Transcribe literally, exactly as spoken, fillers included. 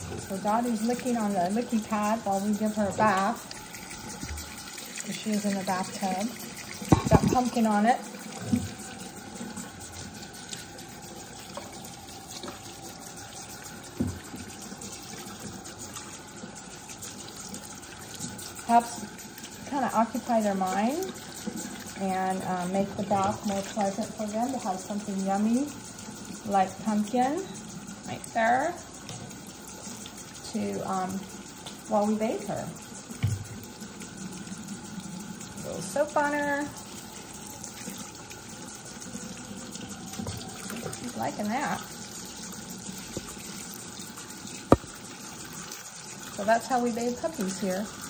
So Dottie's licking on the licky pad while we give her a bath. So she was in the bathtub. Got pumpkin on it. Helps kind of occupy their mind and um, make the bath more pleasant for them to have something yummy like pumpkin right there to um, while we bathe her. A little soap on her. She's liking that. So that's how we bathe puppies here.